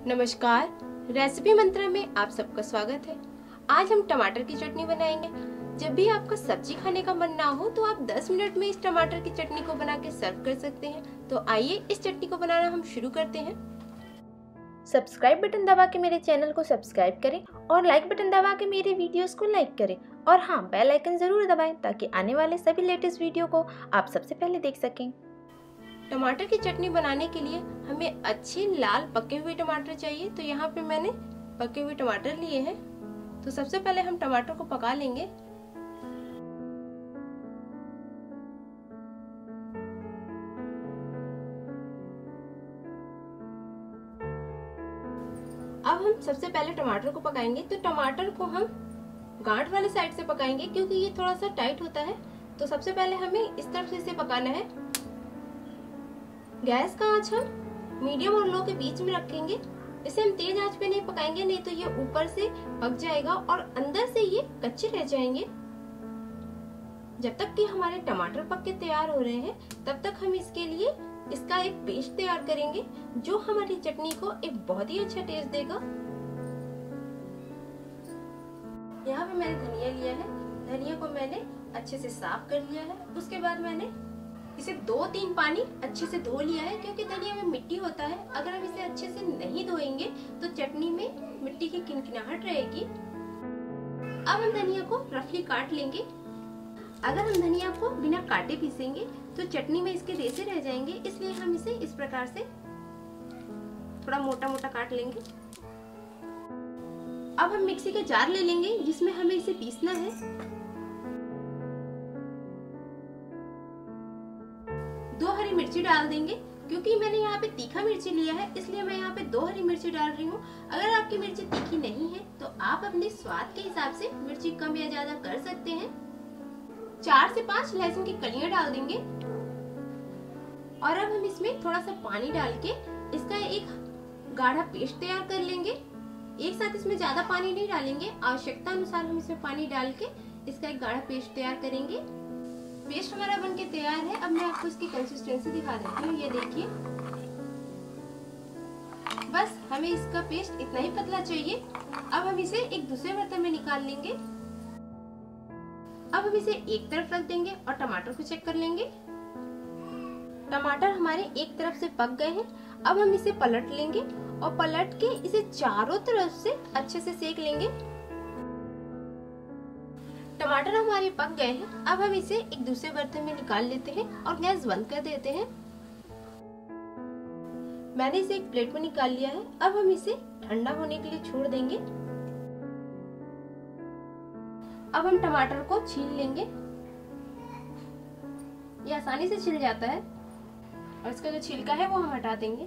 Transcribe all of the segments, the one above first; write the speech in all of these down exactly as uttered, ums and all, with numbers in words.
नमस्कार, रेसिपी मंत्रा में आप सबका स्वागत है। आज हम टमाटर की चटनी बनाएंगे। जब भी आपका सब्जी खाने का मन ना हो तो आप दस मिनट में इस टमाटर की चटनी को बना के सर्व कर सकते हैं। तो आइए इस चटनी को बनाना हम शुरू करते हैं। सब्सक्राइब बटन दबा के मेरे चैनल को सब्सक्राइब करें और लाइक बटन दबा के मेरे वीडियोस को लाइक करें और हाँ, बेल आइकन जरूर दबाएं ताकि आने वाले सभी लेटेस्ट वीडियो को आप सबसे पहले देख सकें। टमाटर की चटनी बनाने के लिए हमें अच्छे लाल पके हुए टमाटर चाहिए। तो यहाँ पे मैंने पके हुए टमाटर लिए हैं। तो सबसे पहले हम टमाटर को पका लेंगे। अब हम सबसे पहले टमाटर को पकाएंगे। तो टमाटर को हम गांठ वाले साइड से पकाएंगे क्योंकि ये थोड़ा सा टाइट होता है। तो सबसे पहले हमें इस तरफ से इसे पकाना है। गैस का आंच हम मीडियम और लो के बीच में रखेंगे। इसे हम तेज आंच पे नहीं पकाएंगे, नहीं तो ये ऊपर से पक जाएगा और अंदर से ये कच्चे रह जाएंगे। जब तक कि हमारे टमाटर पक के तैयार हो रहे हैं तब तक हम इसके लिए इसका एक पेस्ट तैयार करेंगे जो हमारी चटनी को एक बहुत ही अच्छा टेस्ट देगा। यहाँ पे मैंने धनिया लिया है। धनिया को मैंने अच्छे से साफ कर लिया है। उसके बाद मैंने इसे दो तीन पानी अच्छे से धो लिया है क्योंकि धनिया में मिट्टी होता है। अगर हम इसे अच्छे से नहीं धोएंगे तो चटनी में मिट्टी की किनकिनाहट रहेगी। अब हम धनिया को रफली काट लेंगे। अगर हम धनिया को बिना काटे पीसेंगे तो चटनी में इसके रेशे रह जाएंगे, इसलिए हम इसे इस प्रकार से थोड़ा मोटा मोटा काट लेंगे। अब हम मिक्सी का जार ले लेंगे जिसमें हमें इसे पीसना है। दो हरी मिर्ची डाल देंगे क्योंकि मैंने यहाँ पे तीखा मिर्ची लिया है, इसलिए मैं यहाँ पे दो हरी मिर्ची डाल रही हूँ। अगर आपकी मिर्ची तीखी नहीं है तो आप अपने स्वाद के हिसाब से मिर्ची कम या ज्यादा कर सकते हैं। चार से पांच लहसुन की कलियां डाल देंगे और अब हम इसमें थोड़ा सा पानी डाल के इसका एक गाढ़ा पेस्ट तैयार कर लेंगे। एक साथ इसमें ज्यादा पानी नहीं डालेंगे, आवश्यकता अनुसार हम इसमें पानी डाल के इसका एक गाढ़ा पेस्ट तैयार करेंगे। पेस्ट हमारा बनके तैयार है। अब मैं आपको इसकी कंसिस्टेंसी दिखा देती हूँ। ये देखिए, बस हमें इसका पेस्ट इतना ही पतला चाहिए। अब हम इसे एक दूसरे बर्तन में निकाल लेंगे। अब हम इसे एक तरफ रख देंगे और टमाटर को चेक कर लेंगे। टमाटर हमारे एक तरफ से पक गए हैं। अब हम इसे पलट लेंगे और पलट के इसे चारों तरफ से अच्छे से सेक लेंगे। टमाटर हमारे पक गए हैं। अब हम इसे एक दूसरे बर्तन में निकाल लेते हैं और गैस बंद कर देते हैं। मैंने इसे एक प्लेट में निकाल लिया है। अब हम इसे ठंडा होने के लिए छोड़ देंगे। अब हम टमाटर को छील लेंगे। ये आसानी से छिल जाता है और इसका जो छिलका है वो हम हटा देंगे।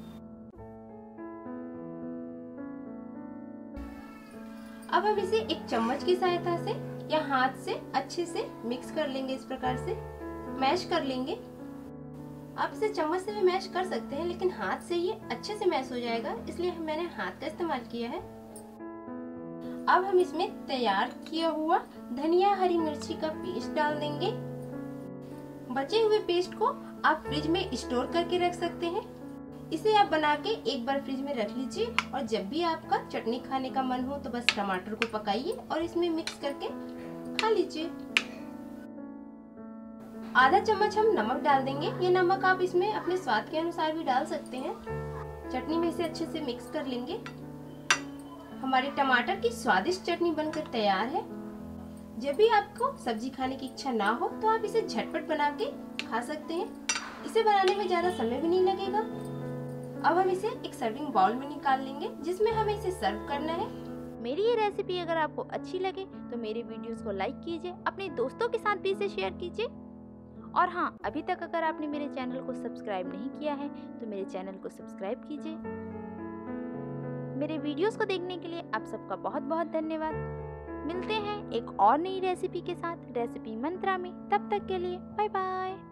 अब हम इसे एक चम्मच की सहायता से या हाथ से अच्छे से मिक्स कर लेंगे। इस प्रकार से मैश कर लेंगे। आप इसे चम्मच से भी मैश कर सकते हैं, लेकिन हाथ से ये अच्छे से मैश हो जाएगा, इसलिए मैंने हाथ का इस्तेमाल किया है। अब हम इसमें तैयार किया हुआ धनिया हरी मिर्ची का पेस्ट डाल देंगे। बचे हुए पेस्ट को आप फ्रिज में स्टोर करके रख सकते हैं। इसे आप बना के एक बार फ्रिज में रख लीजिए और जब भी आपका चटनी खाने का मन हो तो बस टमाटर को पकाइए और इसमें मिक्स करके खा लीजिए। आधा चम्मच हम नमक डाल देंगे। ये नमक आप इसमें अपने स्वाद के अनुसार भी डाल सकते हैं। चटनी में इसे अच्छे से मिक्स कर लेंगे। हमारे टमाटर की स्वादिष्ट चटनी बनकर तैयार है। जब भी आपको सब्जी खाने की इच्छा ना हो तो आप इसे झटपट बना के खा सकते हैं। इसे बनाने में ज्यादा समय भी नहीं लगेगा। अब हम इसे एक सर्विंग बाउल में निकाल लेंगे जिसमें हमें इसे सर्व करना है। मेरी ये रेसिपी अगर आपको अच्छी लगे तो मेरे वीडियोस को लाइक कीजिए, अपने दोस्तों के साथ भी इसे शेयर कीजिए और हाँ, अभी तक अगर आपने मेरे चैनल को सब्सक्राइब नहीं किया है तो मेरे चैनल को सब्सक्राइब कीजिए। मेरे वीडियोस को देखने के लिए आप सबका बहुत बहुत धन्यवाद। मिलते हैं एक और नई रेसिपी के साथ रेसिपी मंत्रा में। तब तक के लिए बाय बाय।